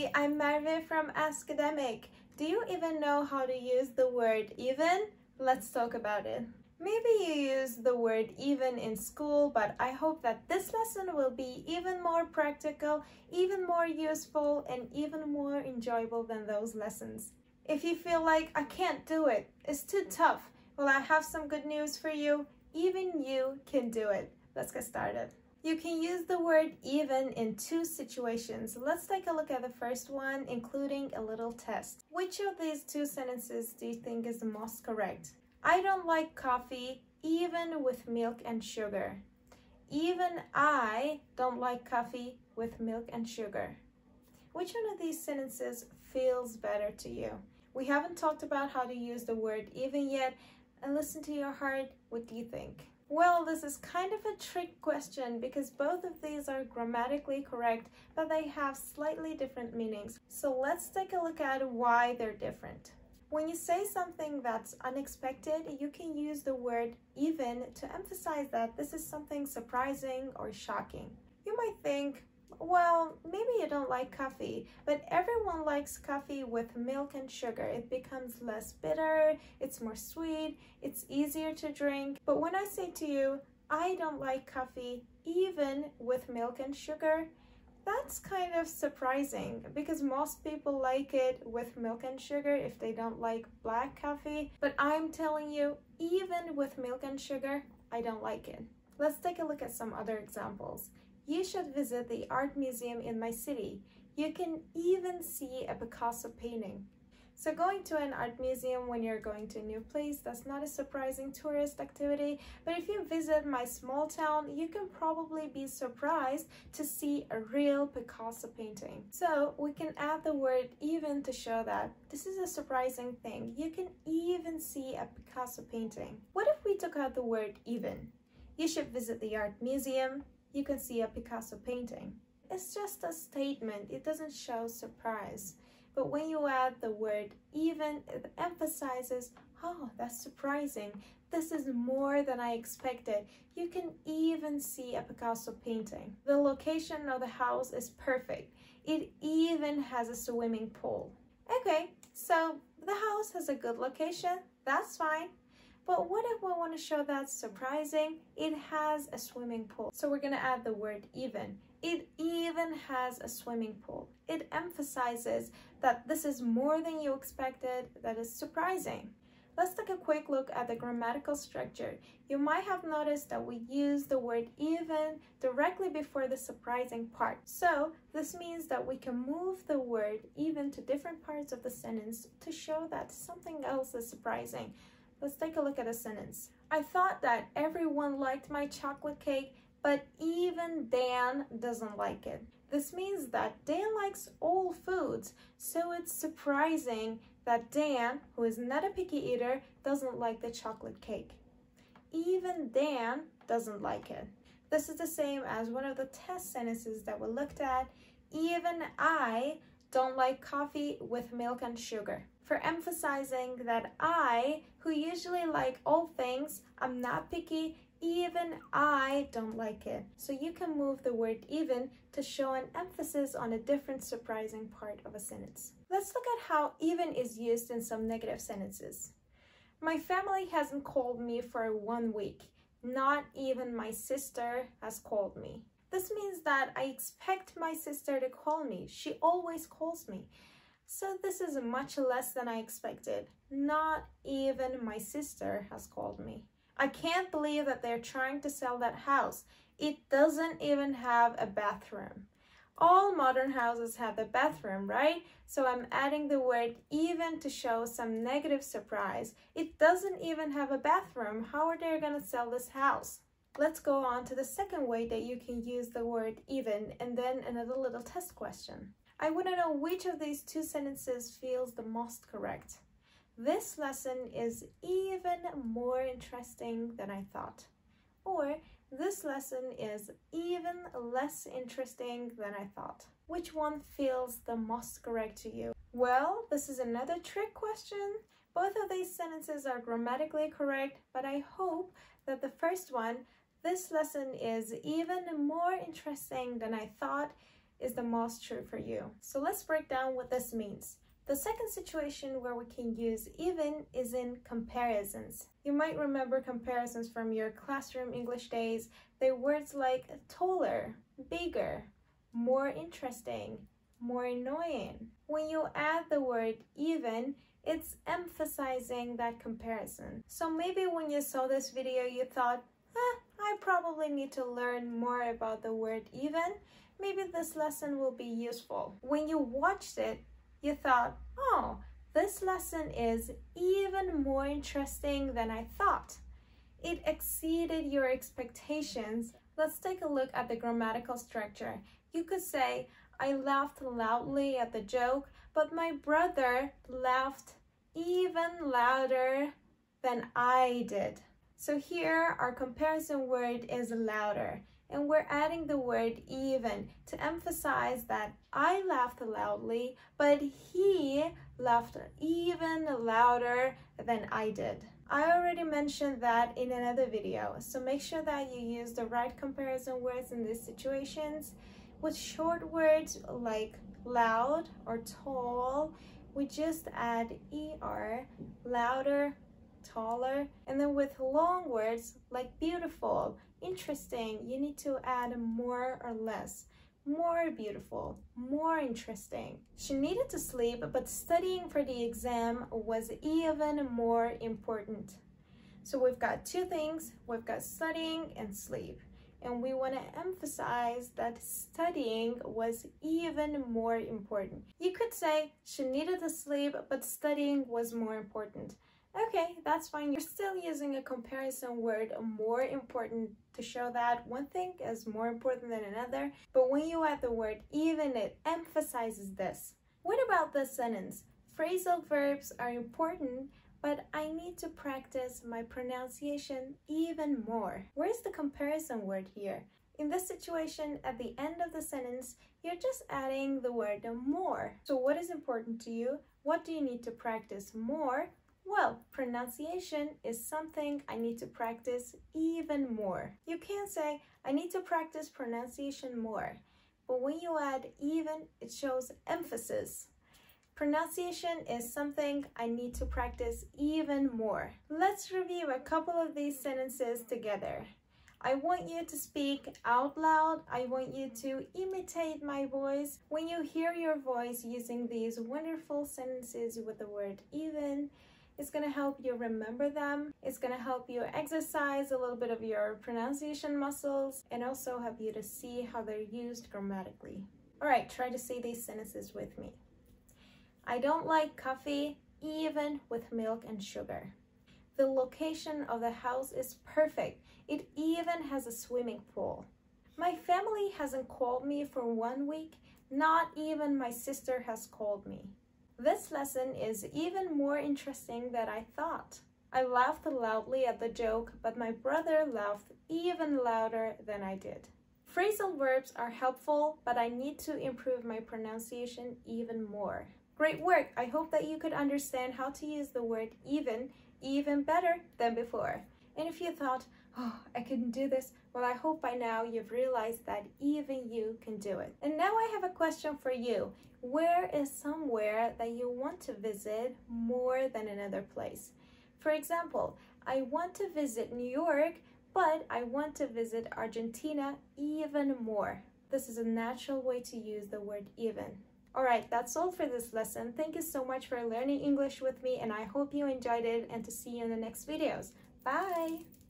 Hi, I'm Merve from Askademic. Do you even know how to use the word even? Let's talk about it. Maybe you use the word even in school, but I hope that this lesson will be even more practical, even more useful, and even more enjoyable than those lessons. If you feel like I can't do it, it's too tough, well, I have some good news for you. Even you can do it. Let's get started. You can use the word even in two situations. Let's take a look at the first one, including a little test. Which of these two sentences do you think is the most correct? I don't like coffee, even with milk and sugar. Even I don't like coffee with milk and sugar. Which one of these sentences feels better to you? We haven't talked about how to use the word even yet, and listen to your heart. What do you think? Well, this is kind of a trick question because both of these are grammatically correct, but they have slightly different meanings. So let's take a look at why they're different. When you say something that's unexpected, you can use the word even to emphasize that this is something surprising or shocking. You might think, well, maybe you don't like coffee, but everyone likes coffee with milk and sugar. It becomes less bitter, it's more sweet, it's easier to drink. But when I say to you, I don't like coffee even with milk and sugar, that's kind of surprising because most people like it with milk and sugar if they don't like black coffee. But I'm telling you, even with milk and sugar, I don't like it. Let's take a look at some other examples. You should visit the art museum in my city. You can even see a Picasso painting. So going to an art museum when you're going to a new place, that's not a surprising tourist activity. But if you visit my small town, you can probably be surprised to see a real Picasso painting. So we can add the word even to show that this is a surprising thing. You can even see a Picasso painting. What if we took out the word even? You should visit the art museum. You can see a Picasso painting. It's just a statement. It doesn't show surprise. But when you add the word even, it emphasizes, oh, that's surprising. This is more than I expected. You can even see a Picasso painting. The location of the house is perfect. It even has a swimming pool. Okay, so the house has a good location. That's fine. But what if we want to show that's surprising? It has a swimming pool. So we're going to add the word even. It even has a swimming pool. It emphasizes that this is more than you expected, that is surprising. Let's take a quick look at the grammatical structure. You might have noticed that we use the word even directly before the surprising part. So this means that we can move the word even to different parts of the sentence to show that something else is surprising. Let's take a look at a sentence. I thought that everyone liked my chocolate cake, but even Dan doesn't like it. This means that Dan likes all foods, so it's surprising that Dan, who is not a picky eater, doesn't like the chocolate cake. Even Dan doesn't like it. This is the same as one of the test sentences that we looked at. Even I don't like coffee with milk and sugar. For emphasizing that I, who usually like all things, I'm not picky, even I don't like it. So you can move the word even to show an emphasis on a different surprising part of a sentence. Let's look at how even is used in some negative sentences. My family hasn't called me for 1 week. Not even my sister has called me. This means that I expect my sister to call me. She always calls me. So this is much less than I expected. Not even my sister has called me. I can't believe that they're trying to sell that house. It doesn't even have a bathroom. All modern houses have a bathroom, right? So I'm adding the word even to show some negative surprise. It doesn't even have a bathroom. How are they going to sell this house? Let's go on to the second way that you can use the word even, and then another little test question. I want to know which of these two sentences feels the most correct. This lesson is even more interesting than I thought. Or this lesson is even less interesting than I thought. Which one feels the most correct to you? Well, this is another trick question. Both of these sentences are grammatically correct, but I hope that the first one, this lesson is even more interesting than I thought, is the most true for you. So let's break down what this means. The second situation where we can use even is in comparisons. You might remember comparisons from your classroom English days. They're words like taller, bigger, more interesting, more annoying. When you add the word even, it's emphasizing that comparison. So maybe when you saw this video, you thought, I probably need to learn more about the word even. Maybe this lesson will be useful. When you watched it, you thought, oh, this lesson is even more interesting than I thought. It exceeded your expectations. Let's take a look at the grammatical structure. You could say, I laughed loudly at the joke, but my brother laughed even louder than I did. So here our comparison word is louder, and we're adding the word even to emphasize that I laughed loudly, but he laughed even louder than I did. I already mentioned that in another video, so make sure that you use the right comparison words in these situations. With short words like loud or tall, we just add er, louder, taller. And then with long words like beautiful, interesting, you need to add more or less. More beautiful, more interesting. She needed to sleep, but studying for the exam was even more important. So we've got two things. We've got studying and sleep. And we want to emphasize that studying was even more important. You could say she needed to sleep, but studying was more important. Okay, that's fine. You're still using a comparison word, more important, to show that one thing is more important than another. But when you add the word even, it emphasizes this. What about this sentence? Phrasal verbs are important, but I need to practice my pronunciation even more. Where's the comparison word here? In this situation, at the end of the sentence, you're just adding the word more. So what is important to you? What do you need to practice more? Well, pronunciation is something I need to practice even more. You can say, I need to practice pronunciation more. But when you add even, it shows emphasis. Pronunciation is something I need to practice even more. Let's review a couple of these sentences together. I want you to speak out loud. I want you to imitate my voice. When you hear your voice using these wonderful sentences with the word even, it's going to help you remember them. It's going to help you exercise a little bit of your pronunciation muscles and also help you to see how they're used grammatically. All right, try to say these sentences with me. I don't like coffee, even with milk and sugar. The location of the house is perfect. It even has a swimming pool. My family hasn't called me for 1 week. Not even my sister has called me. This lesson is even more interesting than I thought. I laughed loudly at the joke, but my brother laughed even louder than I did. Phrasal verbs are helpful, but I need to improve my pronunciation even more. Great work! I hope that you could understand how to use the word even better than before. And if you thought, oh, I couldn't do this, well, I hope by now you've realized that even you can do it. And now I have a question for you. Where is somewhere that you want to visit more than another place? For example, I want to visit New York, but I want to visit Argentina even more. This is a natural way to use the word even. Alright, that's all for this lesson. Thank you so much for learning English with me, and I hope you enjoyed it, and to see you in the next videos. Bye!